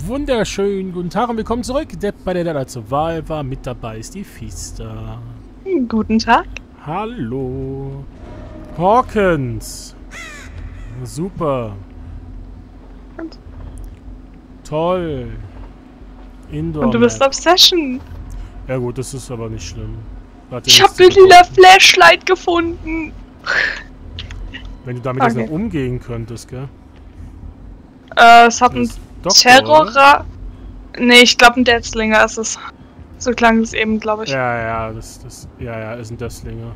wunderschönen guten Tag und willkommen zurück. Depp bei der zur Wahl war. Mit dabei ist die Fiesta. Guten Tag. Hallo. Hawkins. Super. Und? Toll. Indoor. Und du bist Obsession. Ja gut, das ist aber nicht schlimm. Ich habe eine lila Flashlight gefunden. Wenn du damit jetzt noch umgehen könntest, gell? Es hat einen Terror. Nee, ich glaube ein Deathslinger ist es. So klang es eben, glaube ich. Ja, ja, ist ein Deathslinger.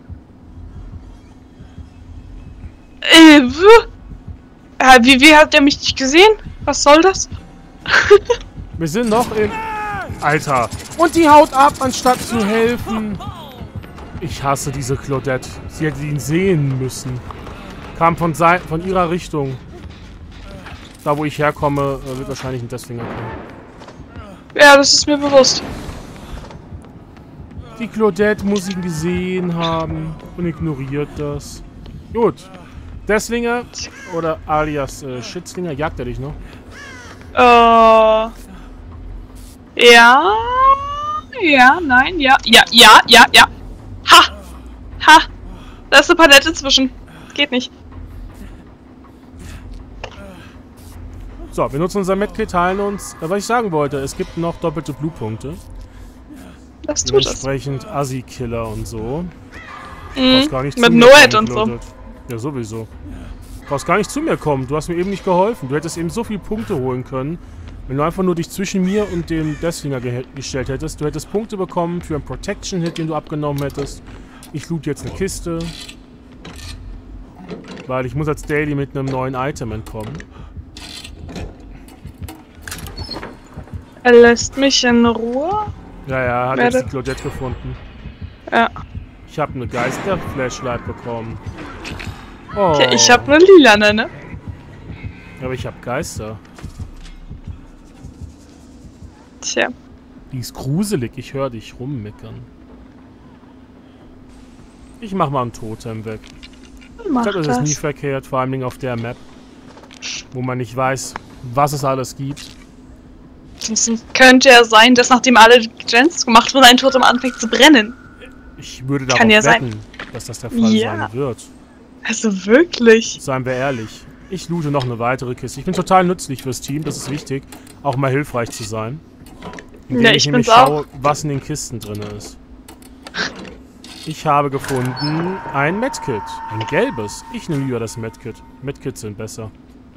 Wie hat der mich nicht gesehen? Was soll das? Wir sind noch im... Alter! Und die haut ab, anstatt zu helfen. Ich hasse diese Claudette. Sie hätte ihn sehen müssen. Kam von ihrer Richtung. Da, wo ich herkomme, wird wahrscheinlich ein Deathslinger kommen. Ja, das ist mir bewusst. Die Claudette muss ihn gesehen haben und ignoriert das. Gut. Deathslinger oder alias Shitslinger, jagt er dich noch? Ja. Ja, nein, ja. Ja. Ha! Da ist eine Palette zwischen. Geht nicht. So, wir nutzen unser Medkit, heilen uns. Was ich sagen wollte, es gibt noch doppelte Blutpunkte. Das tut es. Entsprechend Assi-Killer und so. Gar nicht mit Noed und so. Ja, sowieso. Du brauchst gar nicht zu mir kommen. Du hast mir eben nicht geholfen. Du hättest eben so viele Punkte holen können, wenn du einfach nur dich zwischen mir und dem Deathslinger gestellt hättest. Du hättest Punkte bekommen für einen Protection-Hit, den du abgenommen hättest. Ich loot jetzt eine Kiste. Weil ich muss als Daily mit einem neuen Item entkommen. Er lässt mich in Ruhe. Ja, hat jetzt die Claudette gefunden. Ja. Ich habe eine Geister-Flashlight bekommen. Oh. Okay, ich habe eine lilane, ne? Ja, aber ich habe Geister. Tja. Die ist gruselig, ich höre dich rummeckern. Ich mach mal ein Totem weg. Ich glaube, das ist nie verkehrt, vor allem auf der Map. Wo man nicht weiß, was es alles gibt. Das könnte ja sein, dass nachdem alle Gens gemacht wurden, ein Totem anfängt zu brennen. Ich würde darauf wetten, dass das der Fall sein wird. Also wirklich? Seien wir ehrlich. Ich loote noch eine weitere Kiste. Ich bin total nützlich fürs Team, das ist wichtig. Auch mal hilfreich zu sein. Indem ich nämlich schaue, was in den Kisten drin ist. Ich habe gefunden ein Medkit. Ein gelbes. Ich nehme lieber das Medkit. Medkits sind besser.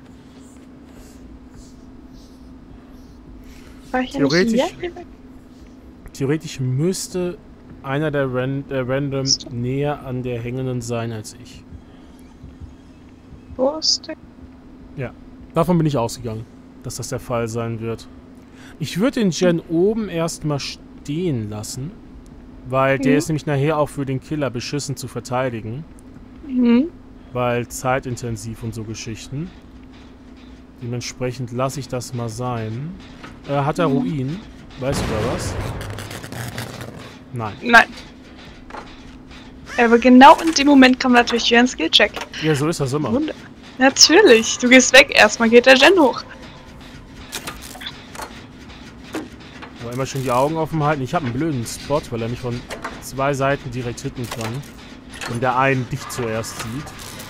Theoretisch müsste einer der Random näher an der Hängenden sein als ich. Wo ist der? Ja, davon bin ich ausgegangen, dass das der Fall sein wird. Ich würde den Gen oben erstmal stehen lassen, weil der ist nämlich nachher auch für den Killer beschissen zu verteidigen. Weil zeitintensiv und so Geschichten. Dementsprechend lasse ich das mal sein. Hat er Ruin? Weißt du da was? Nein. Nein. Aber genau in dem Moment kommt natürlich wieder ein Skillcheck. Ja, so ist das immer. Natürlich. Du gehst weg, erstmal geht der Gen hoch. Aber immer schön die Augen offen halten. Ich habe einen blöden Spot, weil er mich von zwei Seiten direkt hitten kann. Und der einen dich zuerst sieht.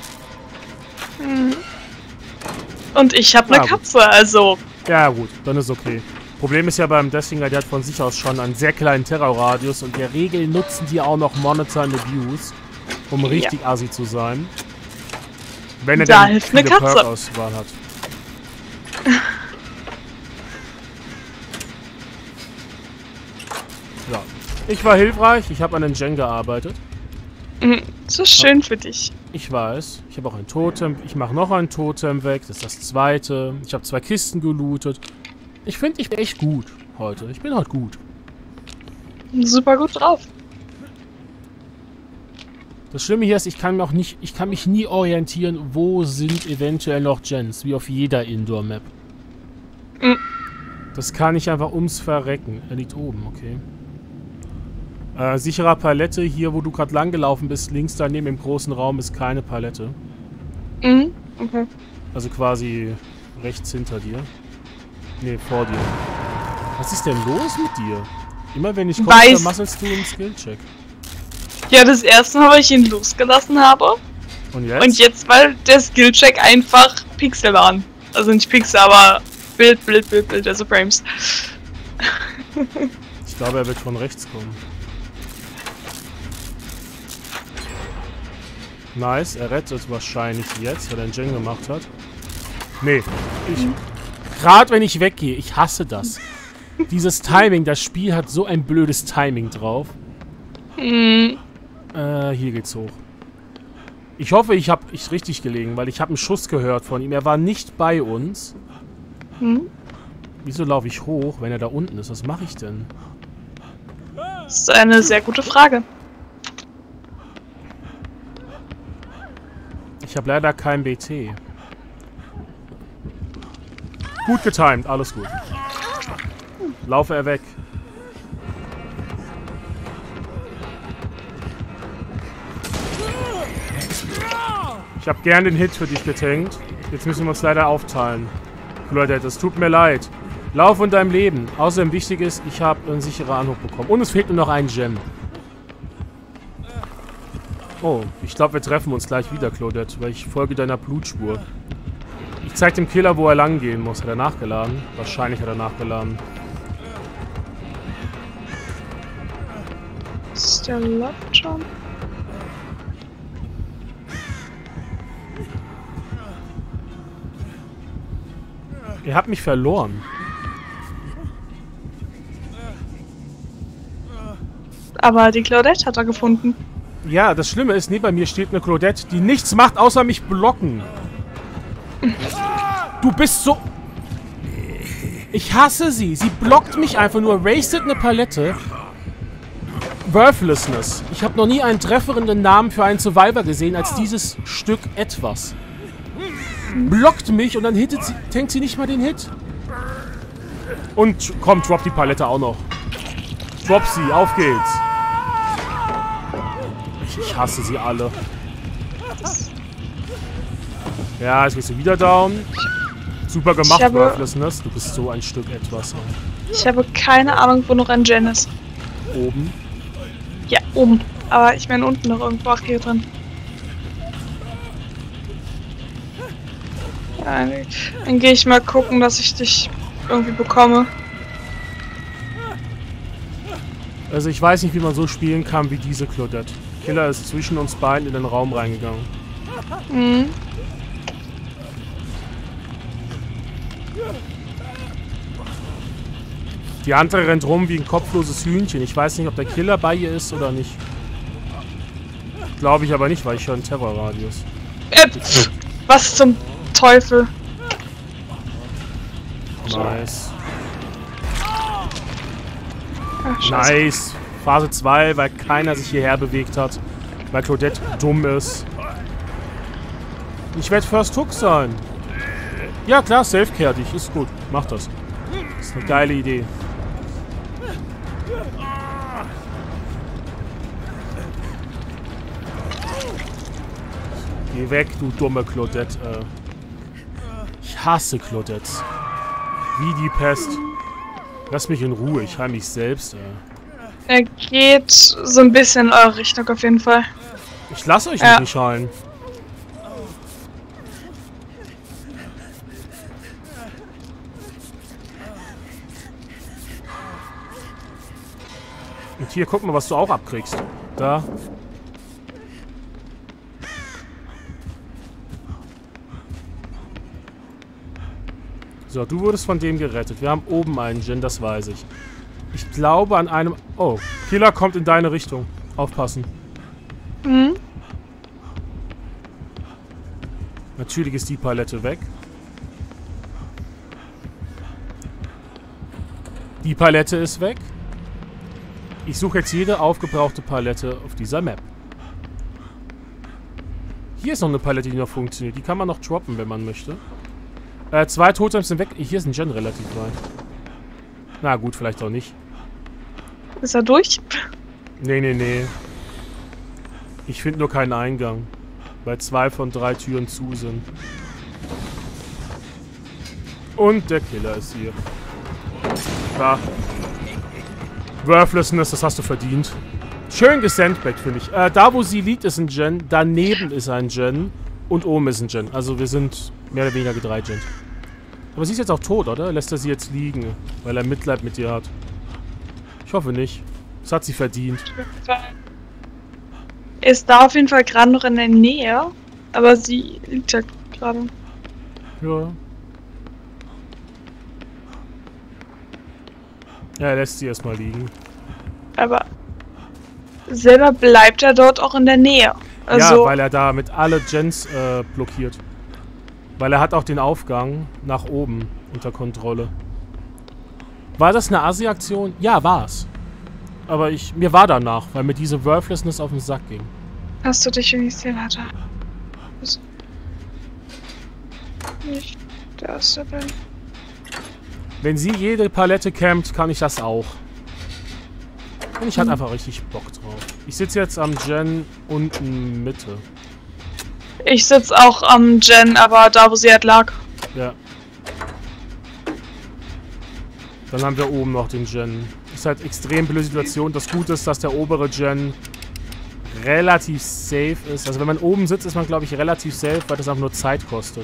Und ich habe eine Katze, also... Ja gut, dann ist okay. Problem ist ja beim Deathslinger, der hat von sich aus schon einen sehr kleinen Terrorradius und in der Regel nutzen die auch noch Monitor and Abuse, um richtig assi zu sein. Wenn er dann viele Perk-Auswahl hat. Ja. Ich war hilfreich, ich habe an den Gen gearbeitet. Das ist schön für dich. Ich weiß. Ich habe auch ein Totem. Ich mache noch ein Totem weg. Das ist das zweite. Ich habe 2 Kisten gelootet. Ich finde, ich bin echt gut heute. Ich bin heute gut. Super gut drauf. Das Schlimme hier ist, ich kann mich nie orientieren, wo sind eventuell noch Gens, wie auf jeder Indoor-Map. Das kann ich einfach ums Verrecken. Er liegt oben, okay. Sicherer Palette, hier wo du gerade lang gelaufen bist, links daneben im großen Raum ist keine Palette. Okay. Also quasi rechts hinter dir. Nee, vor dir. Was ist denn los mit dir? Immer wenn ich komme, dann masselst du einen Skillcheck. Ja, das erste Mal, weil ich ihn losgelassen habe. Und jetzt? Und jetzt, weil der Skillcheck einfach Pixel waren. Also nicht Pixel, aber Bild, also Frames. Ich glaube, er wird von rechts kommen. Nice, er rettet wahrscheinlich jetzt, weil er einen Gen gemacht hat. Nee, gerade wenn ich weggehe, ich hasse das. Dieses Timing, das Spiel hat so ein blödes Timing drauf. Hier geht's hoch. Ich hoffe, ich habe richtig gelegen, weil ich habe einen Schuss gehört von ihm. Er war nicht bei uns. Wieso laufe ich hoch, wenn er da unten ist? Was mache ich denn? Das ist eine sehr gute Frage. Ich habe leider kein BT. Gut getimed, alles gut. Laufe er weg. Ich habe gern den Hit für dich getankt. Jetzt müssen wir uns leider aufteilen. Claudette, es tut mir leid. Lauf von deinem Leben. Außerdem wichtig ist, ich habe einen sicheren Anruf bekommen. Und es fehlt nur noch ein Gem. Oh, ich glaube, wir treffen uns gleich wieder, Claudette, weil ich folge deiner Blutspur. Ich zeig dem Killer, wo er lang gehen muss. Hat er nachgeladen? Wahrscheinlich hat er nachgeladen. Ist der läuft schon? Ihr habt mich verloren. Aber die Claudette hat er gefunden. Ja, das Schlimme ist, neben mir steht eine Claudette, die nichts macht, außer mich blocken. Du bist so... Ich hasse sie. Sie blockt mich einfach nur, wastet eine Palette. Worthlessness. Ich habe noch nie einen treffernden Namen für einen Survivor gesehen als dieses Stück etwas. Blockt mich und dann tankt sie nicht mal den Hit. Und komm, drop die Palette auch noch. Drop sie, auf geht's. Ich hasse sie alle. Ja, jetzt bist du wieder down. Super gemacht, Worthlessness. Du bist so ein Stück etwas. Ich habe keine Ahnung, wo noch ein Gen ist. Oben? Ja, oben. Aber ich meine unten noch irgendwo. Ach, hier drin. Ja, dann gehe ich mal gucken, dass ich dich irgendwie bekomme. Also ich weiß nicht, wie man so spielen kann wie diese Claudette. Killer ist zwischen uns beiden in den Raum reingegangen. Die andere rennt rum wie ein kopfloses Hühnchen. Ich weiß nicht, ob der Killer bei ihr ist oder nicht. Glaube ich aber nicht, weil ich höre einen Terrorradius. Was zum Teufel? Nice. Ach, nice. Phase 2, weil keiner sich hierher bewegt hat. Weil Claudette dumm ist. Ich werde First Hook sein. Ja klar, Selfcare dich. Ist gut. Mach das. Das ist eine geile Idee. Geh weg, du dumme Claudette. Ich hasse Claudettes. Wie die Pest. Lass mich in Ruhe, ich heil mich selbst. Er geht so ein bisschen in eure Richtung auf jeden Fall. Ich lasse euch nicht heilen. Und hier, guck mal, was du auch abkriegst. Da. So, du wurdest von dem gerettet. Wir haben oben einen Gen, das weiß ich. Ich glaube an einem... Oh, Killer kommt in deine Richtung. Aufpassen. Natürlich ist die Palette weg. Die Palette ist weg. Ich suche jetzt jede aufgebrauchte Palette auf dieser Map. Hier ist noch eine Palette, die noch funktioniert. Die kann man noch droppen, wenn man möchte. 2 Totems sind weg. Hier ist ein Gen relativ weit. Na gut, vielleicht auch nicht. Ist er durch? Nee. Ich finde nur keinen Eingang. Weil 2 von 3 Türen zu sind. Und der Killer ist hier. Da. Worthlessness, das hast du verdient. Schön gesandbagged, finde ich. Da, wo sie liegt, ist ein Gen. Daneben ist ein Gen. Und oben ist ein Gen. Also wir sind mehr oder weniger gedreigent. Aber sie ist jetzt auch tot, oder? Lässt er sie jetzt liegen, weil er Mitleid mit ihr hat? Ich hoffe nicht. Das hat sie verdient. Ist da auf jeden Fall gerade noch in der Nähe. Aber sie liegt ja gerade. Ja. Ja, er lässt sie erstmal liegen. Aber selber bleibt er dort auch in der Nähe. Also ja, weil er damit alle Gens blockiert. Weil er hat auch den Aufgang nach oben unter Kontrolle. War das eine Asi-Aktion? Ja, war's. Aber mir war danach, weil mir diese Worthlessness auf den Sack ging. Hast du dich irgendwie gesehen, Alter? Nicht. Da ist er denn. Wenn sie jede Palette campt, kann ich das auch. Und ich hatte einfach richtig Bock drauf. Ich sitze jetzt am Gen unten Mitte. Ich sitze auch am Gen, aber da, wo sie halt lag. Ja. Dann haben wir oben noch den Gen. Ist halt extrem blöde Situation. Das Gute ist, dass der obere Gen relativ safe ist. Also wenn man oben sitzt, ist man, glaube ich, relativ safe, weil das einfach nur Zeit kostet.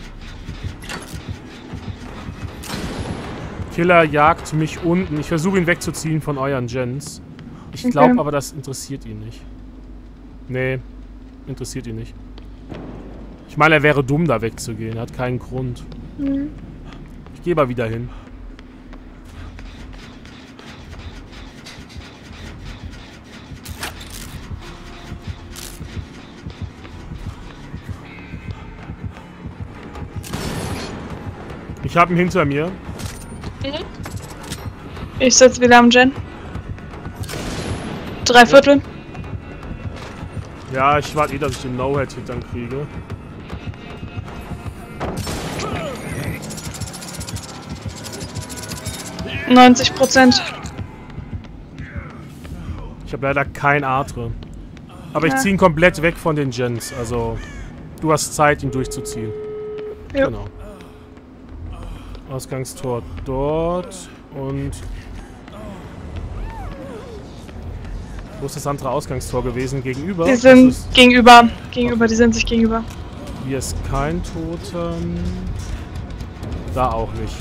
Killer jagt mich unten. Ich versuche ihn wegzuziehen von euren Gens. Ich glaube aber, das interessiert ihn nicht. Nee, interessiert ihn nicht. Ich meine, er wäre dumm, da wegzugehen. Er hat keinen Grund. Mhm. Ich gehe mal wieder hin. Ich habe ihn hinter mir. Ich sitze wieder am Gen. 3/4. Ja, ich warte dass ich den No-Head-Hit dann kriege. %90. Ich habe leider kein Atre. Aber ich ziehe ihn komplett weg von den Gens. Also, du hast Zeit, ihn durchzuziehen. Ja. Genau. Ausgangstor dort und... Wo ist das andere Ausgangstor gewesen? Gegenüber? Die sind gegenüber. Gegenüber, die sind sich gegenüber. Hier ist kein Totem. Da auch nicht.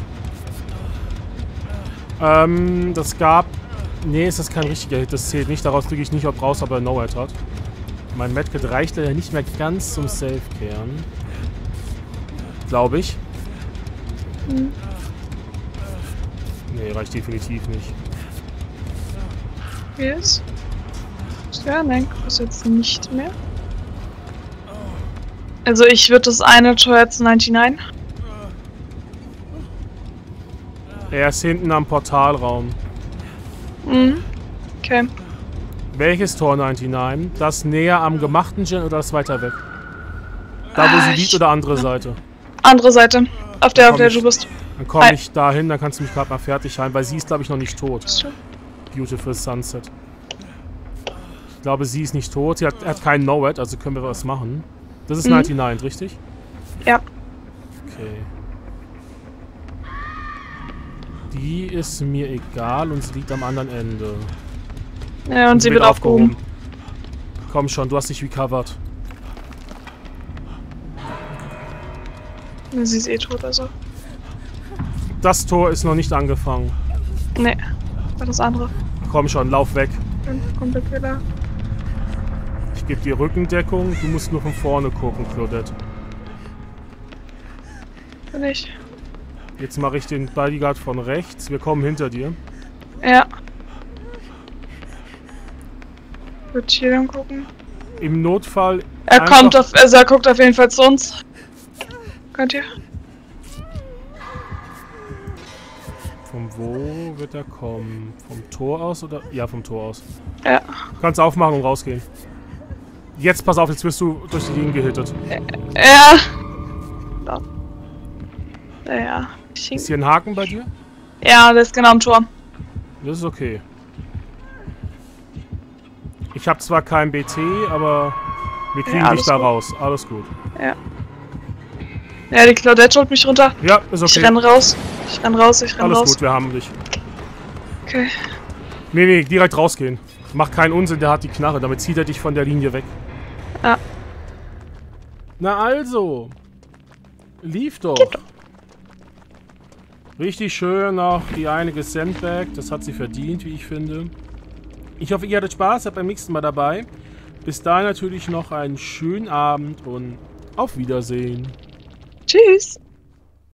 Das gab... Nee, ist das kein richtiger Hit. Das zählt nicht. Daraus kriege ich nicht raus, ob er No-Hit hat. Mein Medkit reicht leider nicht mehr ganz zum Safe-Kehren. Glaube ich. Mhm. Nee, reicht definitiv nicht. Yes. Ja, nein, ist jetzt nicht mehr. Also ich würde das eine Tor jetzt 99. Er ist hinten am Portalraum. Mhm. Okay. Welches Tor 99? Das näher am gemachten Gen oder das weiter weg? Da wo sie liegt oder andere Seite? Andere Seite. Auf der du bist. Dann komme ich da hin, dann kannst du mich gerade mal fertig halten, weil sie ist, glaube ich, noch nicht tot. Beautiful Sunset. Ich glaube, sie ist nicht tot. Sie hat keinen No-Red, also können wir was machen. Das ist 99, richtig? Ja. Okay. Die ist mir egal und sie liegt am anderen Ende. Ja, und sie wird aufgehoben. Komm schon, du hast dich recovered. Sie ist eh tot, also. Das Tor ist noch nicht angefangen. Nee, war das andere. Komm schon, lauf weg. Dann kommt der Killer. Ich gebe dir Rückendeckung, du musst nur von vorne gucken, Claudette. Bin ich. Jetzt mache ich den Bodyguard von rechts. Wir kommen hinter dir. Ja. Wird hier dann gucken. Im Notfall. Er kommt auf, also er guckt auf jeden Fall zu uns. Könnt ihr? Von wo wird er kommen? Vom Tor aus oder? Ja, vom Tor aus. Ja. Du kannst aufmachen und rausgehen. Jetzt pass auf, jetzt wirst du durch die Linie gehittet. Ja. Ja. Ist hier ein Haken bei dir? Ja, der ist genau am Tor. Das ist okay. Ich habe zwar kein BT, aber wir kriegen dich da raus. Alles gut. Ja. Ja, die Claudette holt mich runter. Ja, ist okay. Ich renn raus. Ich renn raus, ich renn raus. Alles gut, wir haben dich. Okay. Nee, direkt rausgehen. Mach keinen Unsinn, der hat die Knarre. Damit zieht er dich von der Linie weg. Ja. Na also. Lief doch. Geht doch. Richtig schön noch die einige Sandbag. Das hat sie verdient, wie ich finde. Ich hoffe, ihr hattet Spaß, seid beim nächsten Mal dabei. Bis dahin natürlich noch einen schönen Abend und auf Wiedersehen. Tschüss.